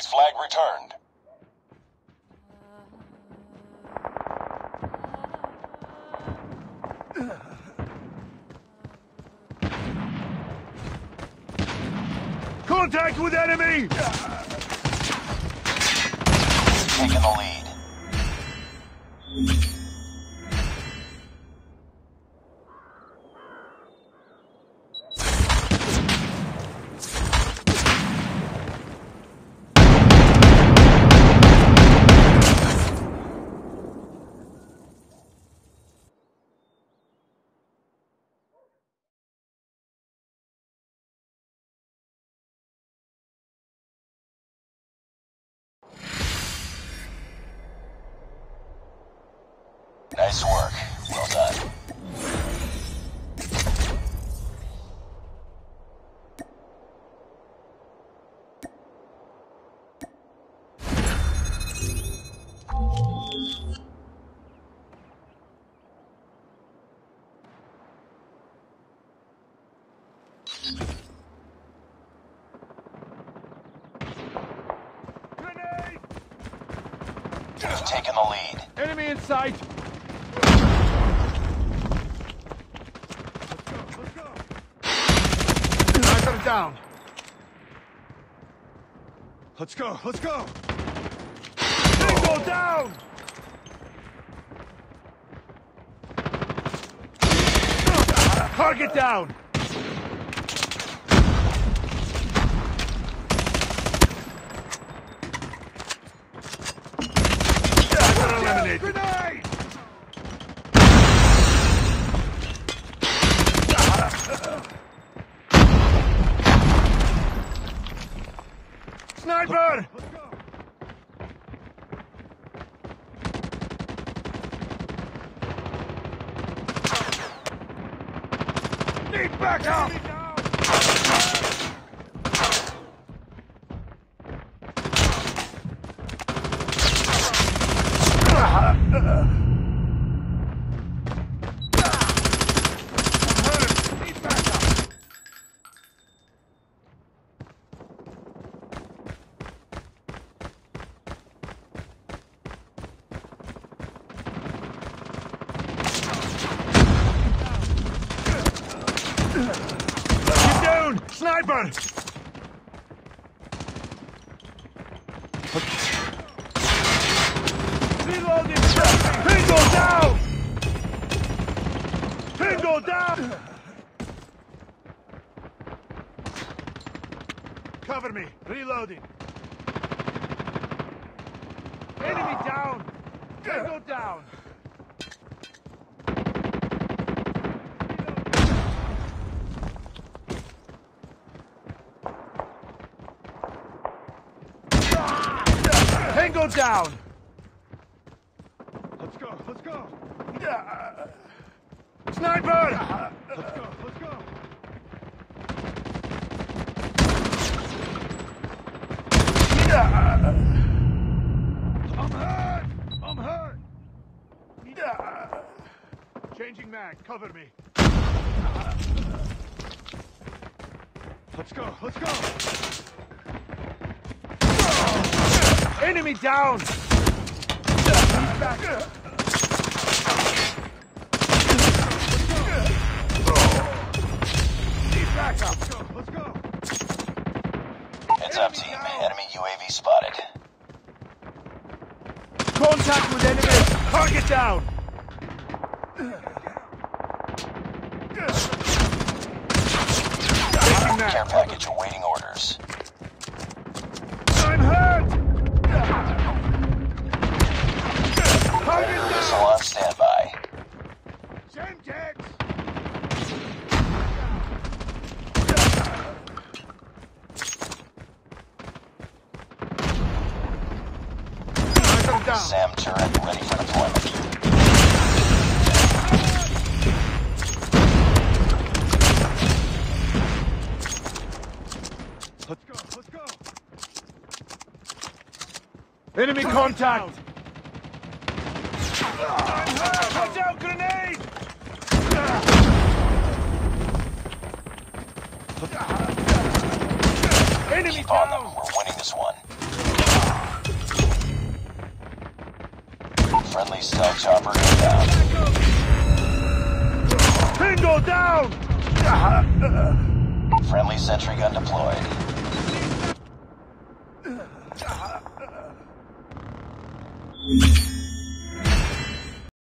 Friendly's flag returned. Contact with enemy! Taking the lead. Nice work. Well done. Grenade! You've taken the lead. Enemy in sight! Down. Let's go, let's go! Bingo down! Target down! Eliminated. Grenade! Sniper! Let's go. Need backup! Get down! Sniper! Reloading! Pingo down! Pingo down! Cover me. Reloading. Enemy down! Pingo down! Tango down! Let's go, let's go! Sniper! Let's go, let's go! I'm hurt! I'm hurt! Changing mag, cover me. Let's go, let's go! Enemy down! He's back. He's back up. Let's go. Heads up, team. Enemy UAV spotted. Contact with enemy. Target down. Care package awaiting orders. I'm hurt! Missile on standby. Semtex! SAM turret ready for deployment. Let's go, let's go! Enemy contact! Watch out, grenade! Enemy Keep on them. We're winning this one. stealth chopper inbound. Bingo down! Friendly sentry gun deployed.